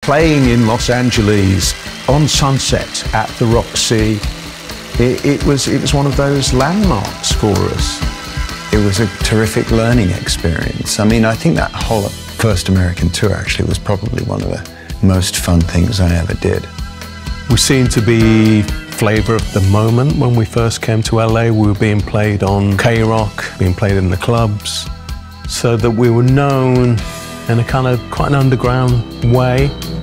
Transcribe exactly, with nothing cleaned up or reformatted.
playing in Los Angeles on Sunset at the Roxy, it, it, was, it was one of those landmarks for us. It was a terrific learning experience. I mean, I think that whole first American tour actually was probably one of the most fun things I ever did. We seemed to be flavour of the moment when we first came to L A. We were being played on K-Rock, being played in the clubs, so that we were known in a kind of quite an underground way.